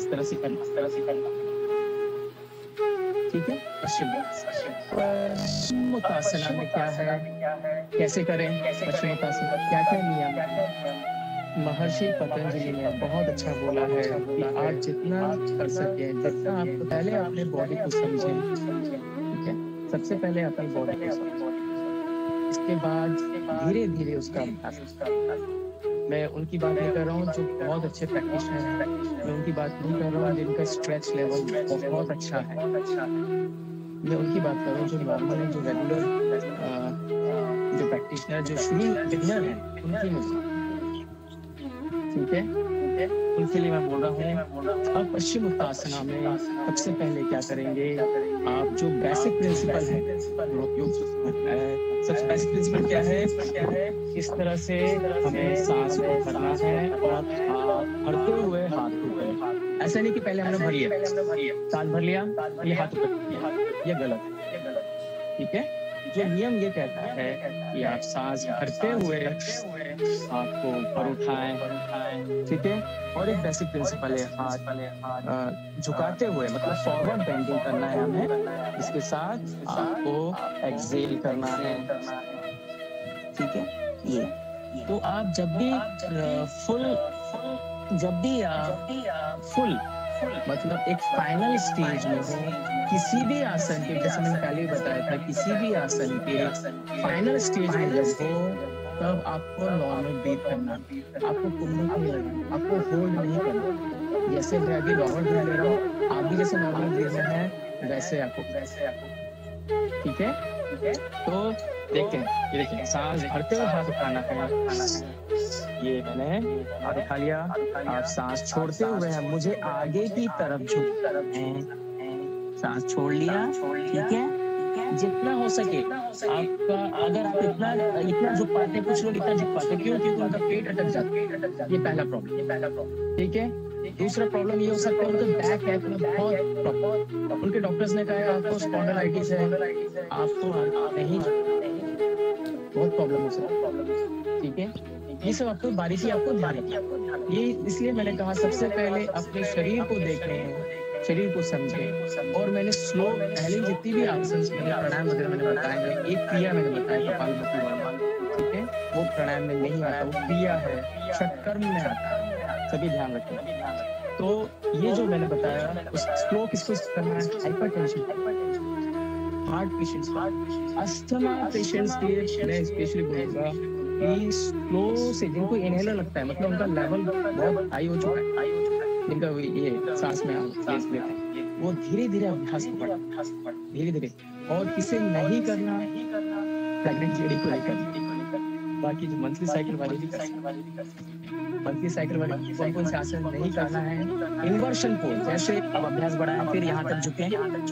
तरह से करना, इस तरह से करना। ठीक है। पश्चिमोत्ताना में क्या है, कैसे करें पश्चिमोत्ताना, क्या क्या नियम। महर्षि पतंजलि ने बहुत अच्छा बोला है कि आप जितना कर सके, जितना आप पहले अपने बॉडी को समझें। ठीक है, सबसे पहले अपनी बॉडी को समझें, इसके बाद धीरे धीरे उसका अभ्यास। मैं उनकी बात नहीं कर रहा हूँ जो बहुत अच्छे प्रैक्टिशनर हैं, मैं उनकी बात नहीं कर रहा हूँ जिनका स्ट्रेच लेवल बहुत अच्छा है। मैं उनकी बात कर रहा हूँ जो नॉर्मल है, जो रेगुलर जो प्रैक्टिशनर, जो शुरू बिगिनर है, उनकी मदद। ठीक है, उनके लिए मैं बोल रहा हूँ अब पश्चिमोत्ताना में सबसे पहले क्या करेंगे, आप जो बेसिक प्रिंसिपल है सबसे बेसिक प्रिंसिपल क्या है, इस तरह से हमें सांस को भरना है और भरते हुए हाथ ऊपर। ऐसा नहीं कि पहले हमने भर लिया, सांस भर लिया, ये हाथ ऊपर, ये गलत है। ठीक है, जो नियम ये कहता है कि आप सांस भरते हुए हाथ को ऊपर उठाएं। ठीक है, और एक बेसिक प्रिंसिपल है हाथ झुकाते हुए, मतलब फॉरवर्ड बेंडिंग करना है हमें, इसके साथ आपको एक्सेल करना है। ठीक है, ये तो आप जब भी फुल मतलब एक फाइनल स्टेज में हो किसी भी आसन के, जैसे मैंने पहले ही बताया था, किसी भी आसन के फाइनल स्टेज में जब हो तब आपको नॉर्मल ब्रीथ करना, आपको कुंभक नहीं लगना, आपको होल्ड नहीं करना। जैसे मैं अभी नॉर्मल ब्रीथ ले रहा हूँ, आप भी जैसे नॉर्मल ब्रीथ में है वैसे आपको। ठीक है, तो देखते हैं, ये देखिए सांस भरते हुए हाथ उठाना है, ये मैंने हाथ उठा लिया। आप सांस छोड़ते हुए हैं, मुझे आगे की तरफ झुक, सांस छोड़ लिया। ठीक है, जितना हो सके आपका, अगर आप इतना झुक पाते, कुछ लोग इतना झुक पाते, क्यों? क्योंकि उनका पेट अटक जाता है, ये पहला प्रॉब्लम। ठीक है, दूसरा प्रॉब्लम ये हो सकता है उनका बैक है बहुत प्रॉब्लम, उनके डॉक्टर्स ने कहा है आपको स्पॉन्डिलाइटिस है, आपको नहीं, बहुत प्रॉब्लम हो सकता है। ठीक है, ये सब आपको बारीकी आपको ध्यान रखना, ये इसलिए मैंने कहा सबसे पहले अपने शरीर को देखें, शरीर को समझें। और मैंने स्लो पहले जितनी भी आसन मैंने प्राणायाम वगैरह मैंने बताया है, एक क्रिया मैंने बताया कपालभाति वाला, ठीक है, वो प्राणायाम में नहीं आता, वो क्रिया है, षटकर्म में आता है, सभी ध्यान रखें। तो ये जो मैंने बताया उस स्लो किसको करना है, hypertension, heart patients, asthma patients के मैं स्पेशली बोलूंगा कि स्लो से, जिनको इनहेलर लगता है, मतलब उनका लेवल बहुत हाई हो चुका है, जिनका ये सांस में सांस लेते हैं, वो धीरे धीरे अभ्यास बढ़ा, धीरे धीरे। और किसे नहीं करना, प्रेग्नेंट लेडी को नहीं करना, बाकी जो मंथली साइकिल वाले भी कर सकते, मंथली साइकिल वाले कौन कौन से आसन नहीं करना है। इन्वर्शन पोज, जैसे अब अभ्यास बढ़ाएं, फिर यहाँ तक झुके,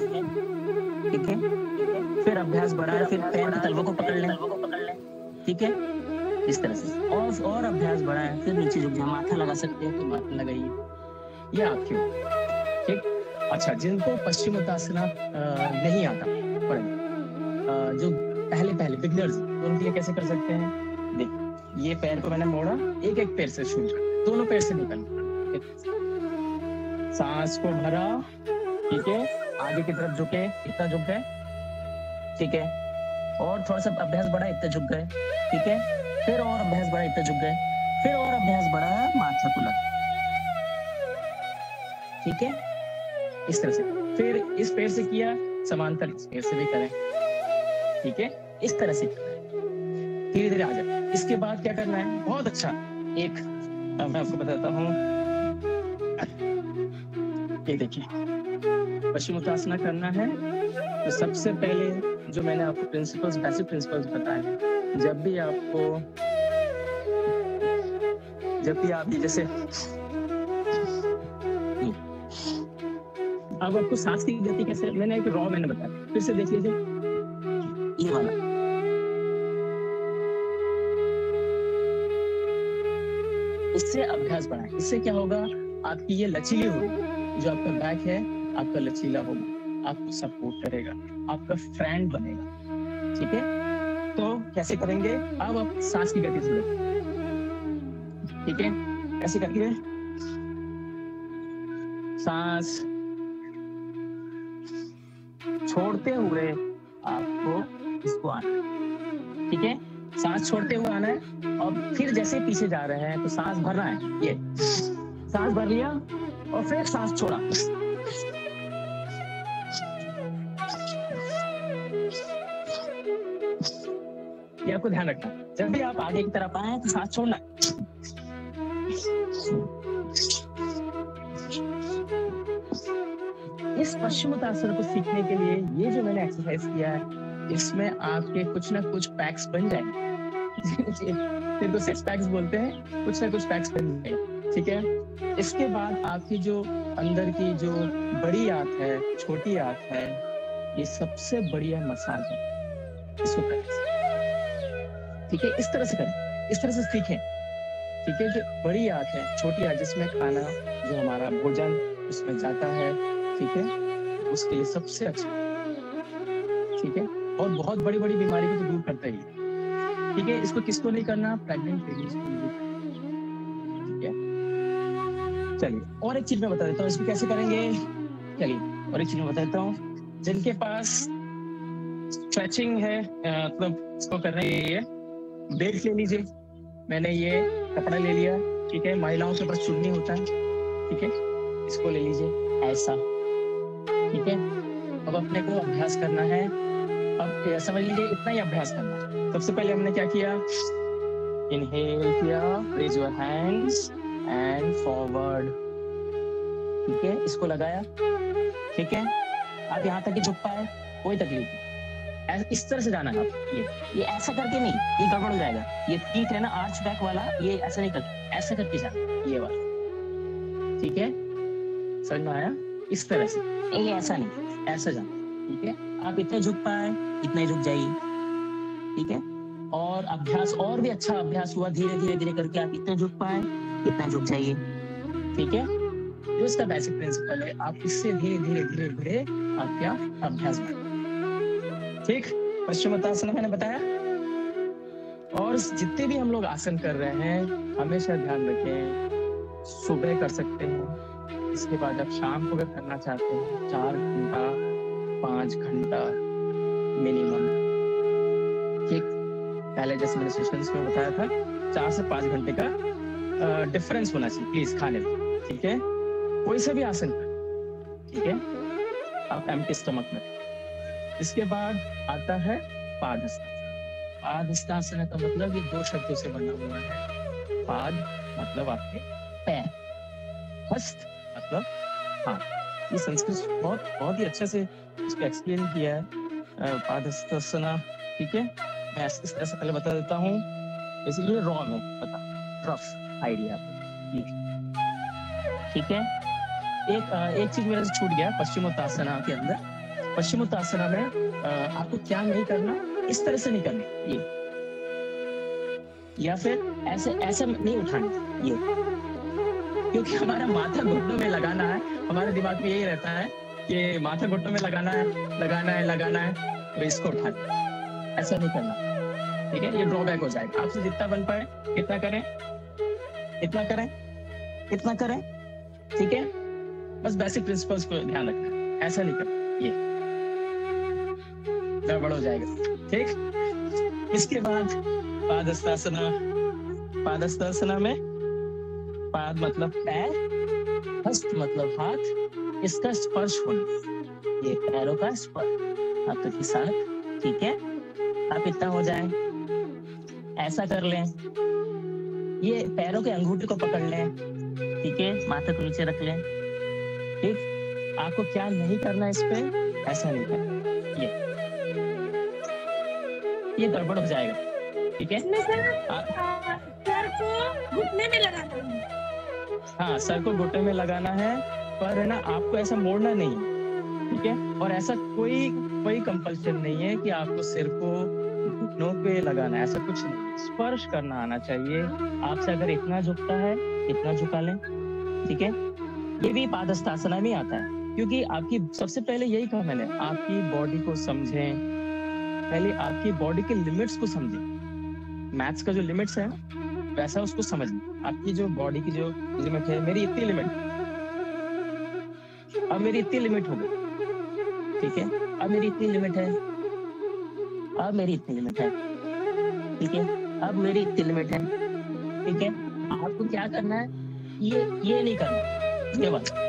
ठीक है, फिर अभ्यास बढ़ाएं, फिर पैर के तलवों को पकड़ लें, ठीक है, इस तरह से। और अभ्यास बढ़ाएं, फिर नीचे झुक जाए, माथा लगा सकते हैं तो माथा लगाइए, ये आपके ऊपर। ठीक, अच्छा, जिनको पश्चिमोत्ताना नहीं आता, जो पहले बिगिनर्स, तो उनके लिए कैसे कर सकते हैं। देख, ये पैर को मैंने मोड़ा, एक एक पैर से शुरू कर, दोनों पैर से निकलना, सांस को भरा, ठीक है, आगे की तरफ झुके, इतना झुक गए, ठीक है, और थोड़ा सा अभ्यास बढ़ा, इतना झुक गए, ठीक है, फिर और अभ्यास बढ़ा, इतना झुक गए, फिर और अभ्यास बढ़ा, माथा को लगा, ठीक है, इस तरह से। फिर इस पैर से किया, समांतर इस पैर से भी करें, ठीक है, इस तरह से धीरे धीरे आ जाए। इसके बाद क्या करना है, बहुत अच्छा, एक मैं आपको बताता हूँ, ये देखिए, पश्चिमोत्ताना करना है तो सबसे पहले जो मैंने आपको प्रिंसिपल्स, बेसिक प्रिंसिपल्स बताए, जब भी आप जैसे अब आपको सांस की गति कैसे, मैंने एक रॉ मैंने बताया, फिर से देख लीजिए, ये वाला, इससे अभ्यास बढ़ाएं, इससे क्या होगा, आपकी ये लचीली होगी, जो आपका बैक है आपका लचीला होगा, आपको सपोर्ट करेगा, आपका फ्रेंड बनेगा, ठीक है। तो कैसे करेंगे, अब आप सांस की गति सुनो, ठीक है, कैसे करके सांस छोड़ते हुए आपको इसको आना है, ठीक है। सांस छोड़ते हुए आना है और फिर जैसे पीछे जा रहे हैं तो सांस भरना है। ये सांस भर लिया और फिर सांस छोड़ा। ये आपको ध्यान रखना, जब भी आप आगे की तरफ आए तो सांस छोड़ना। इस पश्चिमोत्तासन को सीखने के लिए ये जो मैंने एक्सरसाइज किया है, इसमें आपके कुछ ना कुछ पैक्स बन जाएंगे। तो 6 पैक्स बोलते हैं, कुछ ना कुछ पैक्स बन जाएंगे, ठीक है। इसके बाद आपकी जो अंदर की जो बड़ी आंत है, छोटी आंत है, ये सबसे बढ़िया मसाज है। इसको करें, ठीक है, इस तरह से करें, इस तरह से सीखें, ठीक है। जो बड़ी आंत है, छोटी आंत जिसमें खाना, जो हमारा भोजन उसमें जाता है, ठीक है, उसके लिए सबसे अच्छा, ठीक है। और बहुत बड़ी बड़ी बीमारी को तो दूर करता ही, ठीक है। इसको किसको नहीं करना? प्रेग्नेंट लेडीज को नहीं, ठीक है। चलिए और एक चीज मैं बता देता हूँ, इसको कैसे करेंगे। चलिए और एक चीज मैं बता देता हूँ, जिनके पास स्ट्रेचिंग है, मतलब इसको करना ये बेल्ट ले लीजिए। मैंने ये कपड़ा ले लिया, ठीक है। महिलाओं के पास चुन्नी होता है, ठीक है, इसको ले लीजिए ऐसा, ठीक है। अब अपने को अभ्यास करना है। अब समझ लीजिए इतना ही अभ्यास करना है। सबसे पहले हमने क्या किया, इनहेल किया, raise your hands and forward, ठीक है, इसको लगाया, ठीक है। आप यहाँ तक ही झुक पाए, कोई तकलीफ नहीं। इस तरह से जाना है आप, ये ऐसा करके नहीं, ये गड़बड़ हो जाएगा। ये ठीक है ना, आर्च बैक वाला, ये ऐसा नहीं करके, ऐसा करके जाना, ये वाला, ठीक है। समझ में आया? इस तरह से, ये ऐसा नहीं, ऐसा जाना, ठीक है। आप इतने झुक पाए, इतना ही झुक जाइए, ठीक है। और अभ्यास और भी अच्छा अभ्यास हुआ, धीरे धीरे धीरे करके आप इतने झुक पाए, इतना झुक जाइए, ठीक है। जो इसका बेसिक प्रिंसिपल है, आप इससे धीरे धीरे धीरे धीरे आपका अभ्यास बढ़े, ठीक। पश्चिमोत्तासन मैंने बताया। और जितने भी हम लोग आसन कर रहे हैं, हमेशा ध्यान रखें, सुबह कर सकते हैं, इसके बाद आप शाम को अगर करना चाहते हैं, 4 घंटा 5 घंटा मिनिमम, ठीक। पहले जैसे मैंने सेशंस में बताया था, 4 से 5 घंटे का डिफरेंस होना चाहिए प्लीज खाने में, ठीक है। कोई सा भी आसन कर, ठीक है, आप एम्प्टी स्टमक में। इसके बाद आता है पादहस्तासन। पादहस्तासन का मतलब ये 2 शब्दों से बना हुआ है। पाद मतलब आपके पैर, हस्त मतलब हाथ। ये संस्कृत बहुत ही अच्छे से इसको एक्सप्लेन किया है, पादहस्तासन, ठीक है। मैं इस तरह से पहले बता देता हूँ, बेसिकली रॉ में बता, रफ आइडिया, ठीक है। एक चीज मेरे से छूट गया पश्चिमोत्तासन के अंदर। पश्चिमोत्तासन में आपको क्या नहीं करना, इस तरह से नहीं करना, ये, या फिर ऐसे ऐसे नहीं उठाना, ये, क्योंकि हमारा माथा घुटनों में लगाना है। हमारे दिमाग में यही रहता है कि माथा घुटनों में लगाना है, लगाना है, लगाना है, तो इसको उठाना, ऐसा नहीं करना, ठीक है। ये ड्रॉबैक हो जाएगा। आपसे जितना बन पाए इतना करें, इतना करें, इतना करें, ठीक है। बस बेसिक प्रिंसिपल्स को ध्यान रखना है, ऐसा नहीं करना, ये गड़बड़ हो जाएगा, ठीक। इसके बाद पादहस्तासन। पादहस्तासन में पाद मतलब पैर, हस्त मतलब हाथ, इसका स्पर्श होना, ये पैरों का स्पर्श हाथों के साथ, ठीक है। आप इतना हो जाए, ऐसा कर लें, ये पैरों के अंगूठे को पकड़ लें, ठीक है, माथा को नीचे रख लें, ठीक। आपको क्या नहीं करना इस पे, ऐसा नहीं करना, ये गड़बड़ हो जाएगा, ठीक है। सर को घुटने में लगाना है, हाँ, सर को घुटने में लगाना है, पर है ना, आपको ऐसा मोड़ना नहीं है, ठीक है। और ऐसा कोई कंपल्शन नहीं है कि आपको सिर को घुटनों पे लगाना है, ऐसा कुछ नहीं। स्पर्श करना आना चाहिए। आपसे अगर इतना झुकता है, इतना झुका लें, ठीक है। ये भी पादहस्तासन में आता है, क्योंकि आपकी सबसे पहले यही कहा मैंने, आपकी बॉडी को समझें, पहले आपकी बॉडी के लिमिट्स को समझें। मैथ्स का जो लिमिट्स है वैसा उसको समझें। आपकी जो बॉडी की जो लिमिट है, मेरी इतनी लिमिट, अब मेरी इतनी लिमिट हो गई, ठीक है, अब मेरी इतनी लिमिट है, अब मेरी इतनी लिमिट है, ठीक है, अब मेरी इतनी लिमिट है, ठीक है। आपको क्या करना है, ये नहीं करना। ये बात,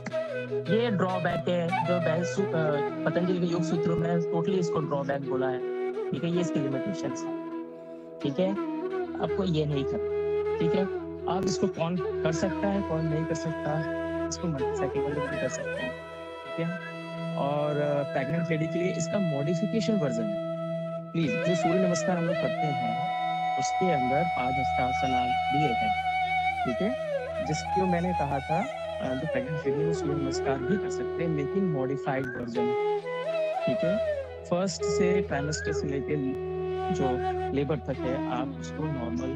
ये ड्रॉबैक है जो पतंजलि के योग सूत्रों में टोटली इसको ड्रॉबैक बोला है, ठीक है, ये इसकी लिमिटेशंस है, ठीक है। आपको ये नहीं करना, ठीक है। अब इसको कौन कर सकता है, कौन नहीं कर सकता, इसको मल्टीसाइकिल भी कर सकते हैं, ठीक है। और प्रेग्नेंट लेडी के लिए इसका मॉडिफिकेशन वर्जन है। प्लीज, जो सूर्य नमस्कार हम लोग करते हैं उसके अंदर पादहस्तासन दिए हैं, ठीक है, जिसको मैंने कहा था जो प्रेग्नेंट लेडी वो सूर्य नमस्कार भी कर सकते हैं, लेकिन मॉडिफाइड वर्जन, ठीक है। फर्स्ट से ट्राइमेस्टर से लेके जो लेबर तक है आप उसको नॉर्मल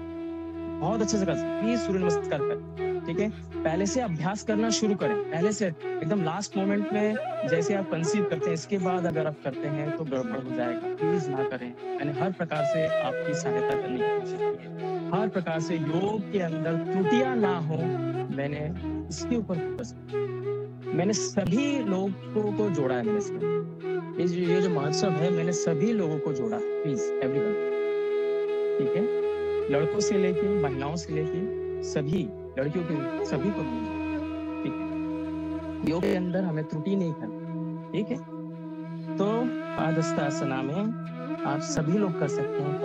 बहुत अच्छे से कर सकते हैं। प्लीज सूर्य नमस्कार करें, ठीक है। पहले से अभ्यास करना शुरू करें, पहले से एकदम लास्ट मोमेंट में जैसे आप कंसीव करते हैं इसके बाद अगर आप करते हैं तो गड़बड़ हो जाएगा, प्लीज ना करें। मैंने हर प्रकार से आपकी सहायता करने की कोशिश की है, हर प्रकार से योग के अंदर त्रुटियां ना हो, मैंने इसके ऊपर फोकस किया। मैंने सभी लोगों को जोड़ा है, मैंने इसमें ये जो महोत्सव है मैंने सभी लोगों को जोड़ा, प्लीज एवरीवन, ठीक है, लड़कों से लेके महिलाओं से लेके सभी लड़कियों के सभी को, ठीक है। योग के अंदर हमें त्रुटि नहीं करनी, ठीक है। तो पादहस्तासना में आप सभी लोग कर सकते हैं,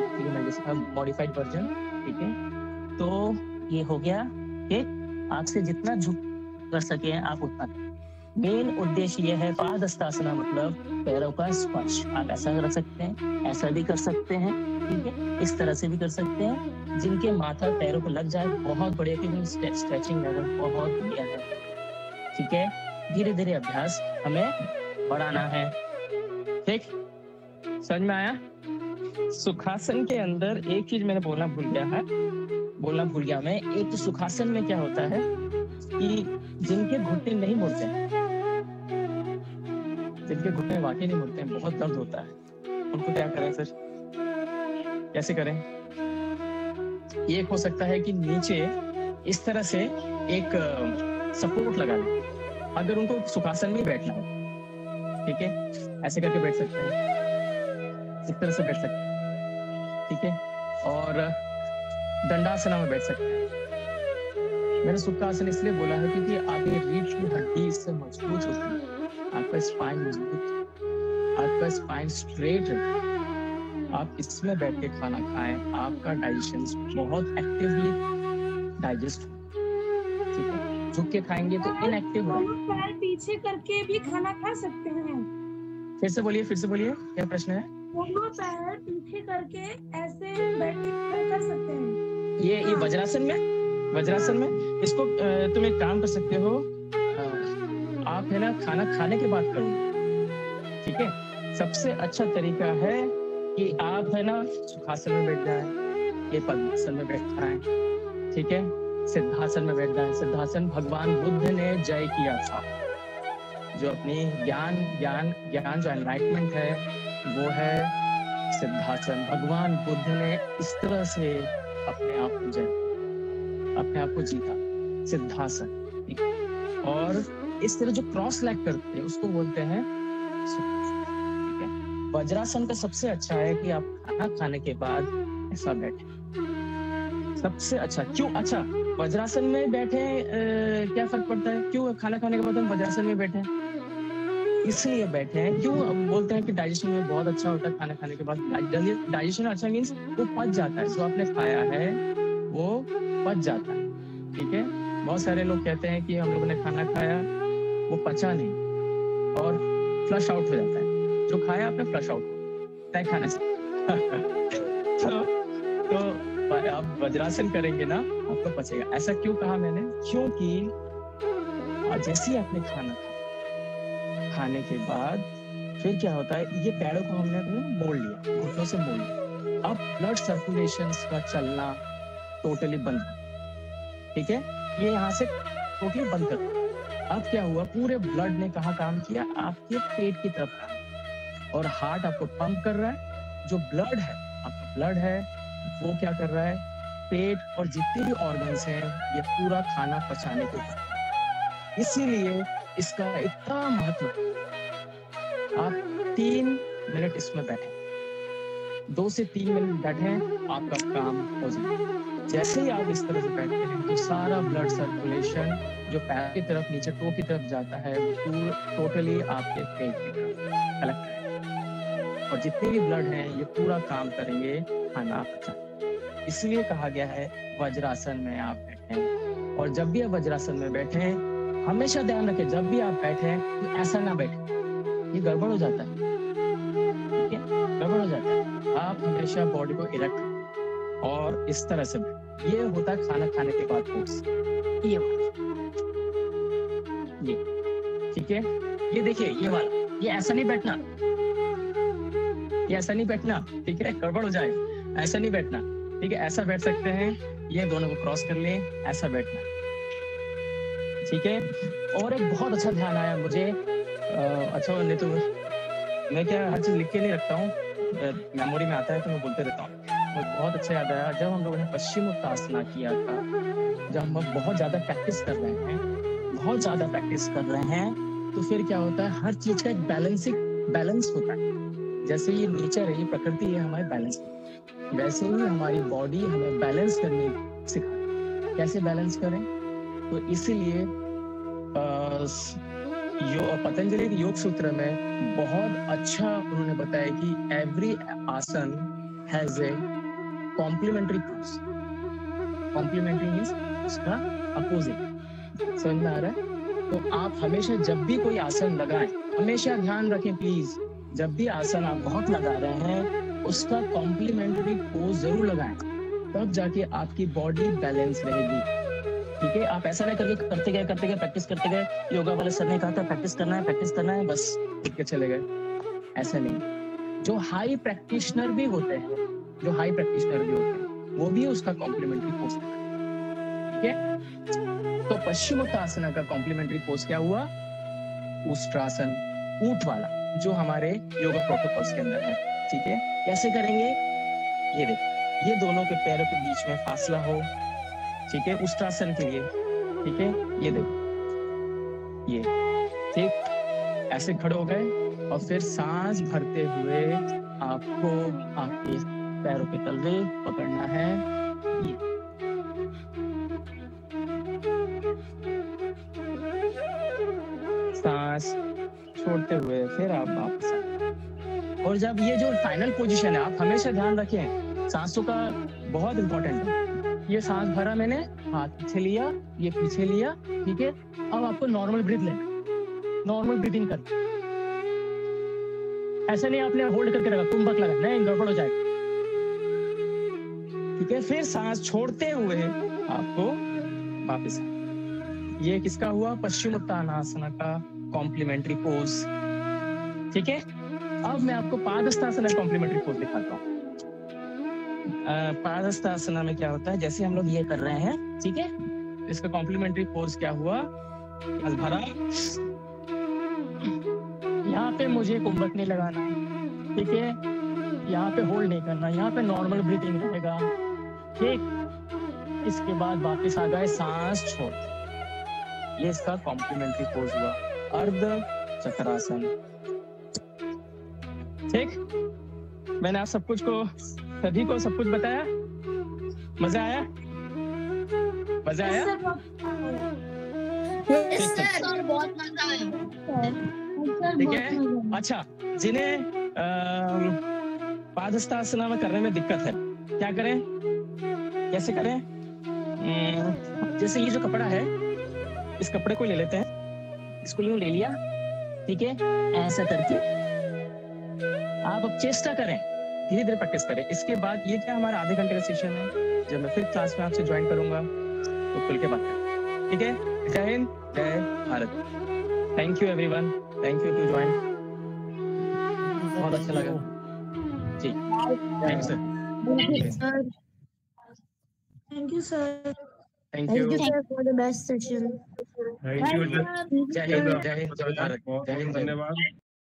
मॉडिफाइड वर्जन, ठीक है। तो ये हो गया कि आपसे जितना झुक कर सके आप उतना। मेन उद्देश्य यह है, पादहस्तासना मतलब पैरों का स्पर्श। आप ऐसा कर सकते हैं, ऐसा भी कर सकते हैं, ठीक है, इस तरह से भी कर सकते हैं। जिनके माथा पैरों को लग जाए बहुत बढ़िया, क्योंकि स्ट्रेचिंग लेवल बहुत बढ़िया है, ठीक है। धीरे धीरे अभ्यास हमें बढ़ाना है, ठीक, समझ में आया। सुखासन के अंदर एक चीज मैंने बोलना भूल गया मैं। एक तो सुखासन में क्या होता है कि जिनके घुटने नहीं मुड़ते हैं, जिनके घुटने वाकई नहीं मुड़ते हैं, बहुत दर्द होता है, उनको क्या करें सर, कैसे करें? ये हो सकता है कि नीचे इस तरह से एक सपोर्ट लगा लें, अगर उनको सुखासन में बैठना हो, ठीक है, ऐसे करके बैठ सकते हैं, इस तरह से बैठ सकते हैं, ठीक है, और दंडासना में बैठ सकते हैं। मैंने सुखासन इसलिए बोला है क्योंकि आपकी रीढ़ की हड्डी इससे मजबूत होती है, आपका स्पाइन मजबूत, आपका स्पाइन स्ट्रेट है। आप इसमें बैठ के खाना खाएं, आपका डाइजेशन बहुत एक्टिवली डाइजेस्ट हो, ठीक है। झुक के खाएंगे तो इनएक्टिव हो। पैर पीछे करके भी खाना खा सकते हैं। फिर से बोलिए, क्या प्रश्न है? दोनों पैर पीछे करके ऐसे बैठ के कर सकते हैं। ये वज्रासन में इसको तुम एक काम कर सकते हो, आप है ना खाना खाने के बाद करो, ठीक है। सबसे अच्छा तरीका है कि आप है ना सुखासन में बैठ जाएं, ये पद्मासन में बैठ जाएं, ठीक है, सिद्धासन में बैठ जाएं। सिद्धासन भगवान बुद्ध ने जय किया था, जो अपनी ज्ञान जो एनलाइटमेंट है वो है सिद्धासन। भगवान बुद्ध ने इस तरह से अपने आप को जीता, सिद्धासन, ठीक है। और इस तरह जो क्रॉस लेग करते हैं उसको बोलते हैं सुखासन, ठीक है। वज्रासन का सबसे अच्छा है कि आप खाना खाने के बाद ऐसा बैठे, सबसे अच्छा। क्यों अच्छा? वज्रासन में बैठे क्या फर्क पड़ता है? क्यों खाना खाने के बाद हम वज्रासन में बैठे? इसलिए बैठे हैं, क्यों बोलते हैं कि डाइजेशन में बहुत अच्छा होता है खाना खाने के बाद। डाइजेशन अच्छा मीन्स वो पच जाता है, जो आपने खाया है वो पच जाता है, ठीक है। बहुत सारे लोग कहते हैं कि हम लोगों ने खाना खाया वो पचा नहीं और फ्लश आउट हो जाता है, जो खाया आपने फ्लश आउट तय खाने से तो आप वज्रासन करेंगे ना आपको पचेगा। ऐसा क्यों कहा मैंने? क्योंकि जैसे ही आपने खाने के बाद फिर क्या होता है, ये पैरों को हमने मोड़ लिया, घुटनों से मोड़ लिया, अब ब्लड सर्कुलेशन का चलना टोटली बंद, ठीक है। ये यहाँ से टोटली बंद कर। अब क्या हुआ, पूरे ब्लड ने कहाँ काम किया? आपके पेट की तरफ काम, और हार्ट आपको पंप कर रहा है। जो ब्लड है, आपका ब्लड है वो क्या कर रहा है? पेट और जितने भी ऑर्गन्स हैं ये पूरा खाना पचाने के लिए। इसीलिए इसका इतना महत्व है। आप 3 मिनट इसमें बैठे, 2 से 3 मिनट बैठे, आपका काम हो जाए। जैसे ही आप इस तरह से बैठते हैं तो सारा ब्लड सर्कुलेशन जो पैर की तरफ, नीचे टो की तरफ जाता है, वो टोटली आपके पेट की तरफ कलेक्ट है, और जितने भी ब्लड हैं ये पूरा काम करेंगे खाना पचाने। इसलिए कहा गया है वज्रासन में आप बैठें। और जब भी आप वज्रासन में बैठें, हमेशा ध्यान रखें, जब भी आप बैठें तो ऐसा ना बैठें, ये गड़बड़ हो जाता है, ठीक है, गड़बड़ हो जाता है। आप हमेशा बॉडी को इरेक्ट और इस तरह से बैठें। ये होता है खाना खाने के बाद पोज, ये ठीक है। ये देखिए, ये वाला, ये ऐसा नहीं बैठना, ये ऐसा नहीं बैठना, ठीक है, गड़बड़ हो जाए, ऐसा नहीं बैठना, ठीक है। ऐसा बैठ सकते हैं, ये दोनों को क्रॉस कर लें, ऐसा बैठना, ठीक है। और एक बहुत अच्छा ध्यान आया मुझे, अच्छा नहीं तो मैं क्या हर चीज लिख के नहीं रखता हूँ, मेमोरी में आता है तो मैं बोलते रहता हूँ। बहुत अच्छा याद आया जब हम लोगों ने पश्चिमोत्तासना किया था, जब हम बहुत ज्यादा प्रैक्टिस कर रहे हैं, बहुत ज्यादा प्रैक्टिस कर रहे हैं, तो फिर क्या होता है, हर चीज का एक बैलेंस होता है। जैसे ये नेचर है, ये प्रकृति है हमारे बैलेंस, वैसे ही हमारी बॉडी हमें बैलेंस करने सिखाती है। कैसे बैलेंस करें, तो इसीलिए पतंजलि के योग सूत्र में बहुत अच्छा उन्होंने बताया कि एवरी आसन has a complementary pose. Complementary means उसका अपोजिट, समझ में आ रहा है। तो आप हमेशा जब भी कोई आसन लगाएं, हमेशा ध्यान रखें प्लीज, जब भी आसन आप बहुत लगा रहे हैं उसका कॉम्प्लीमेंट्री पोज जरूर लगाएं, तब जाके आपकी बॉडी बैलेंस रहेगी, ठीक है। आप ऐसा नहीं करके करते गए प्रैक्टिस करते गए, योगा वाले सर ने कहा था प्रैक्टिस करना है बस उठ के चले गए, ऐसा नहीं। जो हाई प्रैक्टिशनर भी होते हैं, वो भी उसका कॉम्प्लीमेंट्री पोज करते हैं, ठीक है। तो पश्चिमोत्तासना का कॉम्प्लीमेंट्री पोज क्या हुआ, उष्ट्रासन, ऊंट वाला, जो हमारे योगा प्रोटोकॉल्स के अंदर है, ठीक है। कैसे करेंगे, ये देखो, ये दोनों के पैरों के बीच में फासला हो, ठीक है, उष्ट्रासन के लिए, ठीक है। ये देखो, ये ठीक, ऐसे खड़े हो गए और फिर सांस भरते हुए आपको आपके पैरों के तलवे पकड़ना है, ये सांस छोड़ते हुए फिर आप वापस आए। और जब ये जो फाइनल पोजीशन है, आप हमेशा ध्यान रखें, सांसों का बहुत इंपॉर्टेंट है। ये सांस भरा मैंने, हाथ पीछे लिया, ये पीछे लिया, ठीक है। अब आपको नॉर्मल ब्रीथ लेना, नॉर्मल ब्रीथिंग करना, ऐसा नहीं आपने होल्ड करके रखा, कुंभक लगा, नहीं, गड़बड़ हो जाएगा, ठीक है। फिर सांस छोड़ते हुए आपको वापस, ये किसका हुआ, पश्चिमोत्तानासना का कॉम्प्लीमेंट्री पोज, ठीक है। अब मैं आपको पादहस्तासना कॉम्प्लीमेंट्री पोज दिखाता हूँ। पादहस्तासना में क्या होता है, जैसे हम लोग ये कर रहे हैं, ठीक है, इसका कॉम्प्लीमेंट्री पोज क्या हुआ, भरा, यहाँ पे मुझे कुंभक नहीं लगाना, ठीक है, यहाँ पे होल्ड नहीं करना, यहाँ पे नॉर्मल ब्रीथिंग रहेगा, ठीक। इसके बाद वापस आ गए, सांस छोड़, ये इसका कॉम्प्लीमेंट्री पोज हुआ, अर्ध चक्रासन, ठीक। मैंने आप सभी को सब कुछ बताया, मजा आया, मजा आया, बहुत मजा आया, ठीक है। अच्छा, जिन्हें पादहस्तासना में करने में दिक्कत है, क्या करें, कैसे करें, जैसे ये जो कपड़ा है, इस कपड़े को ले लेते हैं, इसको यूं ले लिया, ठीक है, ऐसा करके आप अब चेष्टा करें, धीरे धीरे प्रैक्टिस करें। इसके बाद ये क्या हमारा आधे घंटे का सेशन है, जब मैं फिर क्लास में आपसे ज्वाइन करूंगा तो खुल के बात करें, ठीक है। जय हिंद, जय Bharat, thank you everyone, thank you to join, बहुत अच्छा लगा जी, thank you sir, thank you sir, thank you sir for the best session, thank you, जय हिंद, जय भारत, जय हिंद, धन्यवाद।